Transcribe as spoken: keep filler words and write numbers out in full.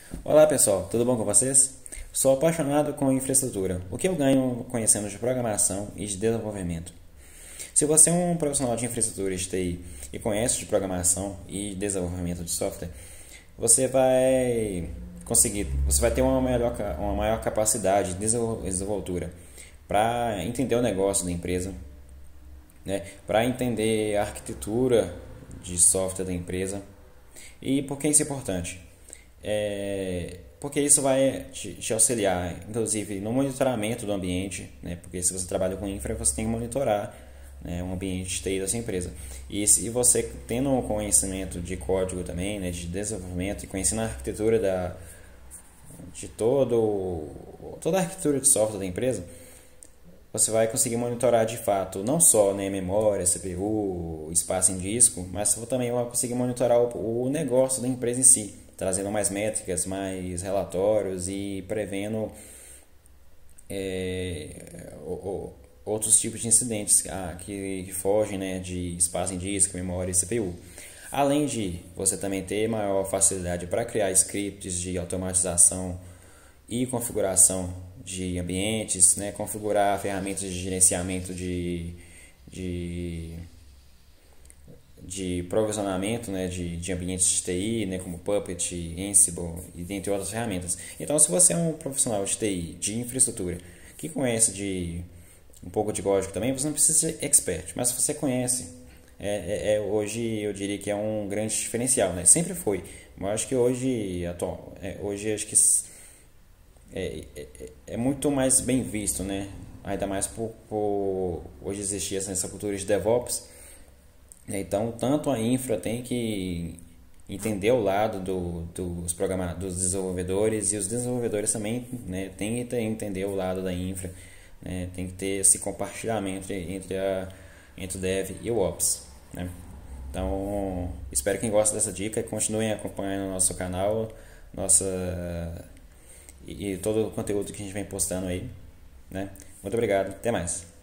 Olá pessoal, tudo bom com vocês? Sou apaixonado com infraestrutura. O que eu ganho conhecendo de programação e de desenvolvimento? Se você é um profissional de infraestrutura de T I e conhece de programação e desenvolvimento de software, você vai conseguir, você vai ter uma, melhor, uma maior capacidade de desenvoltura para entender o negócio da empresa, né? Para entender a arquitetura de software da empresa. E por que isso é importante? É, porque isso vai te, te auxiliar, inclusive, no monitoramento do ambiente, né? Porque se você trabalha com infra, você tem que monitorar, né, o ambiente de T I da sua empresa. E se você tendo um conhecimento de código também, né, de desenvolvimento e conhecendo a arquitetura da, de todo, toda a arquitetura de software da empresa, você vai conseguir monitorar de fato não só, né, memória, C P U, espaço em disco, mas você também vai conseguir monitorar o, o negócio da empresa em si, trazendo mais métricas, mais relatórios e prevendo é, o, o, outros tipos de incidentes ah, que, que fogem, né, de espaço em disco, memória e C P U. Além de você também ter maior facilidade para criar scripts de automatização e configuração de ambientes, né, configurar ferramentas de gerenciamento de, de, de provisionamento, né, de, de ambientes de T I, né, como Puppet, Ansible e dentre outras ferramentas. Então, se você é um profissional de T I, de infraestrutura, que conhece de um pouco de código também, você não precisa ser expert, mas se você conhece, é, é, é, hoje eu diria que é um grande diferencial, né? Sempre foi, mas acho que hoje, atual, é, hoje acho que é, é, é muito mais bem visto, né? Ainda mais por, por hoje existir essa, essa cultura de DevOps, né? Então, tanto a infra tem que entender o lado do, dos programadores, dos desenvolvedores, e os desenvolvedores também, né, tem que entender o lado da infra, né? Tem que ter esse compartilhamento entre, a, entre o Dev e o Ops, né? Então, espero que quem gosta dessa dica continuem acompanhando o nosso canal, nossa e, e todo o conteúdo que a gente vem postando aí, né? Muito obrigado, até mais.